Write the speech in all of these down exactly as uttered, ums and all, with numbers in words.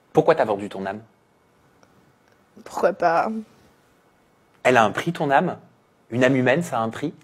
Pourquoi t'as vendu ton âme? Pourquoi pas? Elle a un prix, ton âme? Une âme humaine, ça a un prix?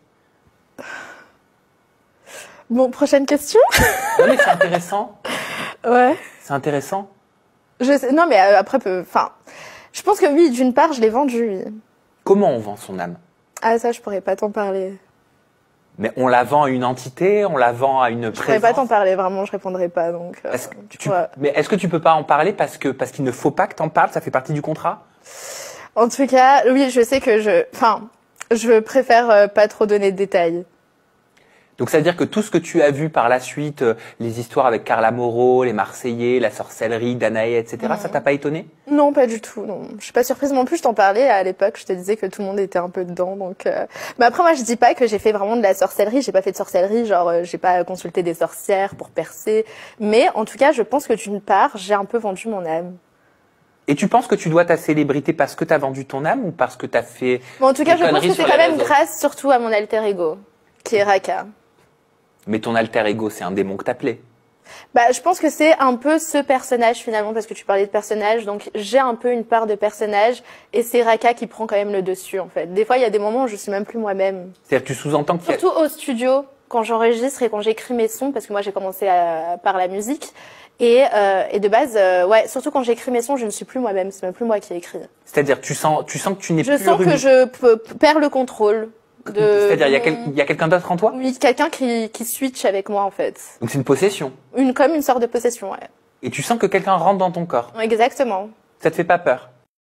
Bon, prochaine question. Non mais c'est intéressant. Ouais. C'est intéressant. Je sais, non mais euh, après, enfin, je pense que oui, d'une part, je l'ai vendu, oui. Comment on vend son âme? Ah ça, je pourrais pas t'en parler. Mais on la vend à une entité, on la vend à une Je présence. pourrais pas t'en parler, vraiment, je répondrai pas, donc. Euh, Est-ce que tu, ouais. Mais est-ce que tu peux pas en parler parce que parce qu'il ne faut pas que t'en parles, ça fait partie du contrat? En tout cas, oui, je sais que je, enfin, je préfère euh, pas trop donner de détails. Donc ça veut dire que tout ce que tu as vu par la suite, euh, les histoires avec Carla Moreau, les Marseillais, la sorcellerie, Danae, et cetera, mmh. ça t'a pas étonné? Non, pas du tout. Non, je suis pas surprise non plus. Je t'en parlais à l'époque. Je te disais que tout le monde était un peu dedans. Donc, euh... mais après, moi, je dis pas que j'ai fait vraiment de la sorcellerie. J'ai pas fait de sorcellerie. Genre, euh, j'ai pas consulté des sorcières pour percer. Mais en tout cas, je pense que d'une part, j'ai un peu vendu mon âme. Et tu penses que tu dois ta célébrité parce que t'as vendu ton âme ou parce que t'as fait? Bon, en tout cas, je pense que c'est quand même grâce surtout à mon alter ego, qui est Raka. Mais ton alter ego, c'est un démon que t'appelais. Bah, je pense que c'est un peu ce personnage finalement, parce que tu parlais de personnage, donc j'ai un peu une part de personnage, et c'est Raka qui prend quand même le dessus en fait. Des fois, il y a des moments où je suis même plus moi-même. C'est-à-dire que tu sous-entends qu'il y a... Surtout au studio, quand j'enregistre et quand j'écris mes sons, parce que moi j'ai commencé à, par la musique, et, euh, et de base, euh, ouais, surtout quand j'écris mes sons, je ne suis plus moi-même, c'est même plus moi qui écris. C'est-à-dire, tu sens, tu sens que tu n'es plus... Je sens une... que je peux, perds le contrôle. C'est-à-dire, il y a, quel... y a quelqu'un d'autre en toi? Oui, quelqu'un qui, qui switch avec moi, en fait. Donc c'est une possession? Une, comme une sorte de possession, ouais. Et tu sens que quelqu'un rentre dans ton corps? Exactement. Ça te fait pas peur?